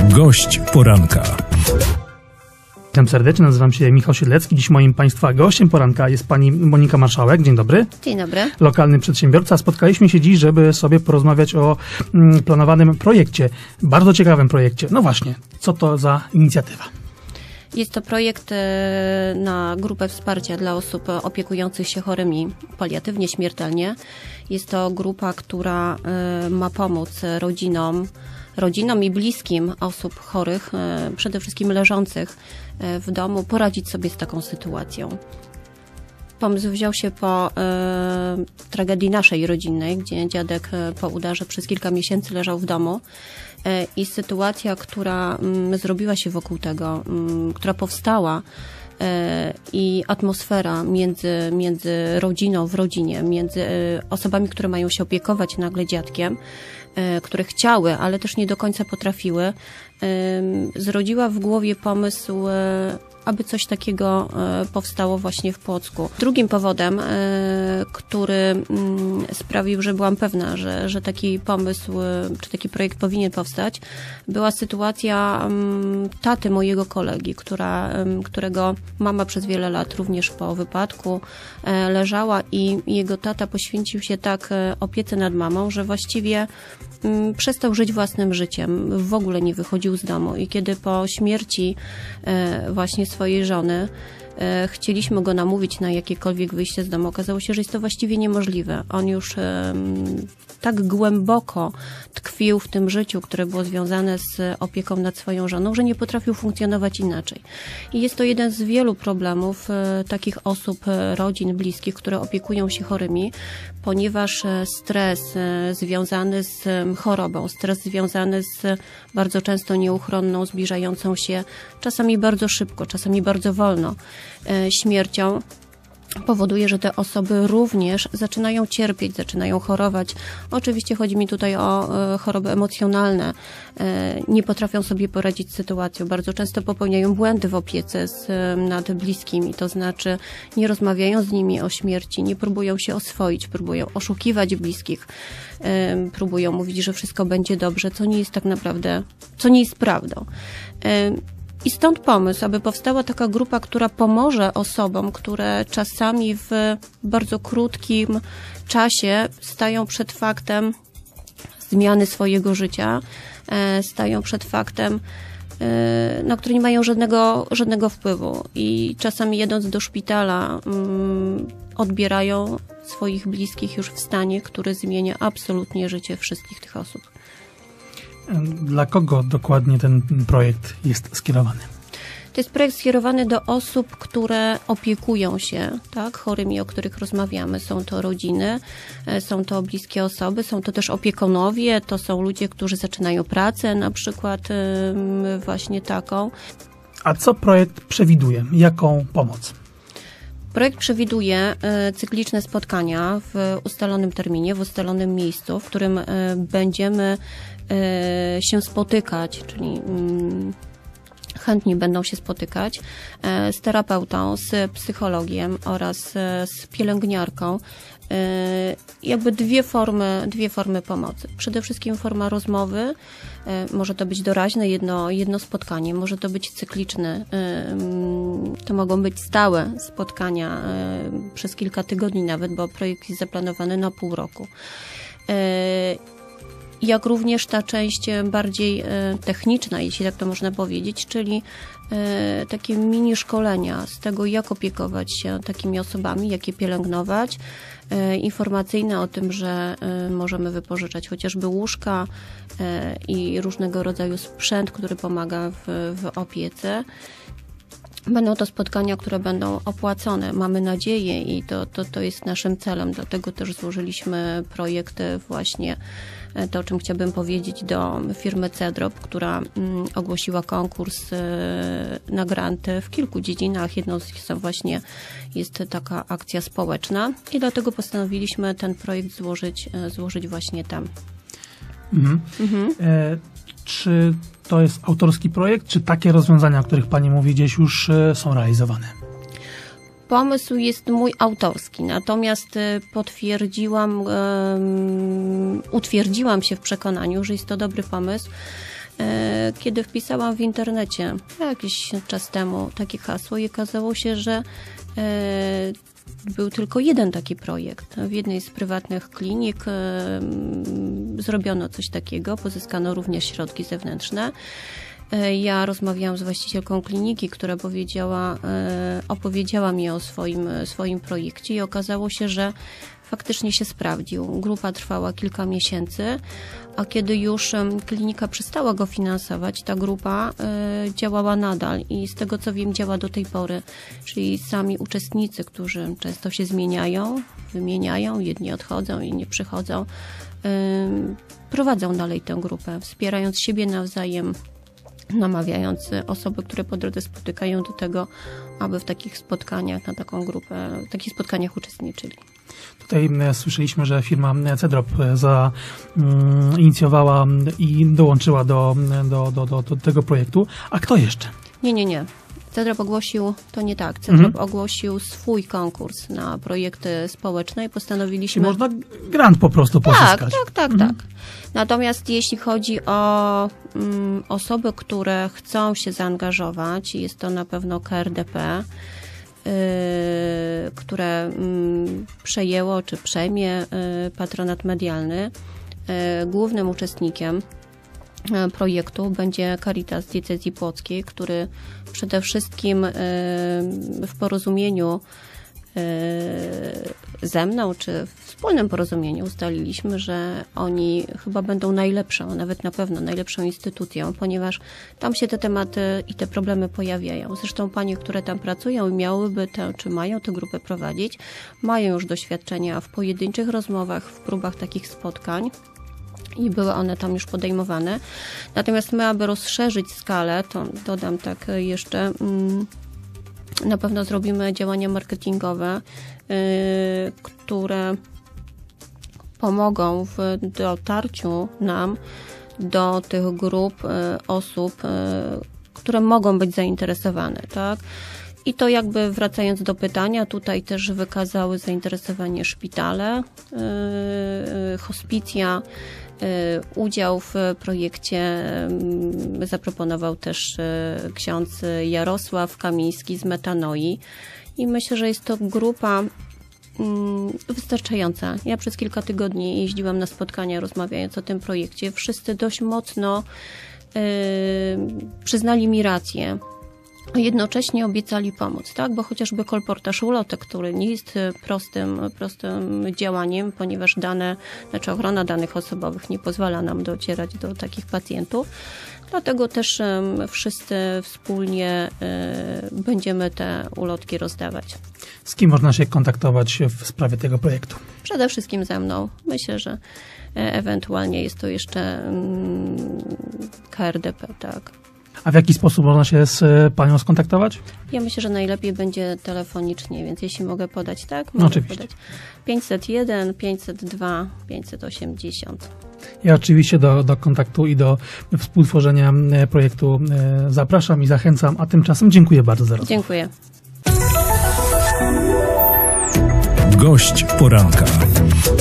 Gość poranka. Witam serdecznie, nazywam się Michał Siedlecki. Dziś moim Państwa gościem poranka jest pani Monika Marszałek. Dzień dobry. Dzień dobry. Lokalny przedsiębiorca. Spotkaliśmy się dziś, żeby sobie porozmawiać o planowanym projekcie, bardzo ciekawym projekcie. No właśnie, co to za inicjatywa? Jest to projekt na grupę wsparcia dla osób opiekujących się chorymi paliatywnie, śmiertelnie. Jest to grupa, która ma pomóc rodzinom i bliskim osób chorych, przede wszystkim leżących w domu, poradzić sobie z taką sytuacją. Pomysł wziął się po tragedii naszej rodzinnej, gdzie dziadek po udarze przez kilka miesięcy leżał w domu i sytuacja, która zrobiła się wokół tego, która powstała, i atmosfera między rodziną w rodzinie, między osobami, które mają się opiekować nagle dziadkiem, które chciały, ale też nie do końca potrafiły, zrodziła w głowie pomysł, aby coś takiego powstało właśnie w Płocku. Drugim powodem, który sprawił, że byłam pewna, że taki pomysł, czy taki projekt powinien powstać, była sytuacja taty mojego kolegi, którego mama przez wiele lat również po wypadku leżała i jego tata poświęcił się tak opiece nad mamą, że właściwie przestał żyć własnym życiem, w ogóle nie wychodził z domu i kiedy po śmierci właśnie swojej żony chcieliśmy go namówić na jakiekolwiek wyjście z domu, okazało się, że jest to właściwie niemożliwe. On już tak głęboko tkwił w tym życiu, które było związane z opieką nad swoją żoną, że nie potrafił funkcjonować inaczej. I jest to jeden z wielu problemów takich osób, rodzin, bliskich, które opiekują się chorymi, ponieważ stres związany z chorobą, stres związany z bardzo często nieuchronną, zbliżającą się czasami bardzo szybko, czasami bardzo wolno śmiercią, powoduje, że te osoby również zaczynają cierpieć, zaczynają chorować. Oczywiście chodzi mi tutaj o choroby emocjonalne. Nie potrafią sobie poradzić z sytuacją. Bardzo często popełniają błędy w opiece nad bliskimi. To znaczy nie rozmawiają z nimi o śmierci, nie próbują się oswoić, próbują oszukiwać bliskich, próbują mówić, że wszystko będzie dobrze, co nie jest tak naprawdę, co nie jest prawdą. I stąd pomysł, aby powstała taka grupa, która pomoże osobom, które czasami w bardzo krótkim czasie stają przed faktem zmiany swojego życia, stają przed faktem, na który nie mają żadnego wpływu i czasami jedąc do szpitala odbierają swoich bliskich już w stanie, który zmienia absolutnie życie wszystkich tych osób. Dla kogo dokładnie ten projekt jest skierowany? To jest projekt skierowany do osób, które opiekują się chorymi, o których rozmawiamy. Są to rodziny, są to bliskie osoby, są to też opiekunowie, to są ludzie, którzy zaczynają pracę, na przykład właśnie taką. A co projekt przewiduje? Jaką pomoc? Projekt przewiduje cykliczne spotkania w ustalonym terminie, w ustalonym miejscu, w którym będziemy się spotykać, czyli chętni będą się spotykać z terapeutą, z psychologiem oraz z pielęgniarką. Jakby dwie formy pomocy. Przede wszystkim forma rozmowy, może to być doraźne jedno spotkanie, może to być cykliczne, to mogą być stałe spotkania przez kilka tygodni nawet, bo projekt jest zaplanowany na pół roku. Jak również ta część bardziej techniczna, jeśli tak to można powiedzieć, czyli takie mini szkolenia z tego, jak opiekować się takimi osobami, jak je pielęgnować, informacyjne o tym, że możemy wypożyczać chociażby łóżka i różnego rodzaju sprzęt, który pomaga w opiece. Będą to spotkania, które będą opłacone, mamy nadzieję i to jest naszym celem, dlatego też złożyliśmy projekt właśnie, to o czym chciałabym powiedzieć, do firmy Cedrop, która ogłosiła konkurs na granty w kilku dziedzinach. Jedną z nich jest taka akcja społeczna i dlatego postanowiliśmy ten projekt złożyć właśnie tam. Czy to jest autorski projekt, czy takie rozwiązania, o których Pani mówi, gdzieś już są realizowane? Pomysł jest mój autorski, natomiast utwierdziłam się w przekonaniu, że jest to dobry pomysł kiedy wpisałam w internecie jakiś czas temu takie hasło i okazało się, że był tylko jeden taki projekt. W jednej z prywatnych klinik zrobiono coś takiego, pozyskano również środki zewnętrzne. Ja rozmawiałam z właścicielką kliniki, która opowiedziała mi o swoim projekcie i okazało się, że faktycznie się sprawdził. Grupa trwała kilka miesięcy, a kiedy już klinika przestała go finansować, ta grupa działała nadal i z tego co wiem działa do tej pory. Czyli sami uczestnicy, którzy często się zmieniają, wymieniają, jedni odchodzą, inni przychodzą, prowadzą dalej tę grupę, wspierając siebie nawzajem, namawiając osoby, które po drodze spotykają do tego, aby w takich spotkaniach, na taką grupę, w takich spotkaniach uczestniczyli. Tutaj słyszeliśmy, że firma Cedrop inicjowała i dołączyła do tego projektu. A kto jeszcze? Nie. Cedrop ogłosił, to nie tak, Cedrop ogłosił swój konkurs na projekty społeczne i postanowiliśmy... Czyli można grant po prostu pozyskać. Tak. Natomiast jeśli chodzi o osoby, które chcą się zaangażować, jest to na pewno KRDP, które przejęło czy przejmie patronat medialny. Głównym uczestnikiem projektu będzie Caritas Diecezji Płockiej, który przede wszystkim w porozumieniu ze mną, czy w wspólnym porozumieniu ustaliliśmy, że oni chyba będą najlepszą, nawet na pewno najlepszą instytucją, ponieważ tam się te tematy i te problemy pojawiają. Zresztą panie, które tam pracują i miałyby czy mają tę grupę prowadzić, mają już doświadczenia w pojedynczych rozmowach, w próbach takich spotkań i były one tam już podejmowane. Natomiast my, aby rozszerzyć skalę, to dodam tak jeszcze, na pewno zrobimy działania marketingowe, które pomogą w dotarciu nam do tych grup osób, które mogą być zainteresowane, tak? I to jakby wracając do pytania, tutaj też wykazały zainteresowanie szpitale, hospicja, udział w projekcie zaproponował też ksiądz Jarosław Kamiński z Metanoi i myślę, że jest to grupa wystarczająca. Ja przez kilka tygodni jeździłam na spotkania rozmawiając o tym projekcie. Wszyscy dość mocno przyznali mi rację. A jednocześnie obiecali pomóc, tak? Bo chociażby kolportaż ulotek, który nie jest prostym działaniem, ponieważ ochrona danych osobowych nie pozwala nam docierać do takich pacjentów. Dlatego też wszyscy wspólnie będziemy te ulotki rozdawać. Z kim można się kontaktować w sprawie tego projektu? Przede wszystkim ze mną. Myślę, że ewentualnie jest to jeszcze KRDP, tak. A w jaki sposób można się z panią skontaktować? Ja myślę, że najlepiej będzie telefonicznie, więc jeśli mogę podać, tak? Mogę oczywiście. Podać 501, 502, 580. Ja oczywiście do kontaktu i do współtworzenia projektu zapraszam i zachęcam, a tymczasem dziękuję bardzo za rozmowę. Dziękuję. Gość poranka.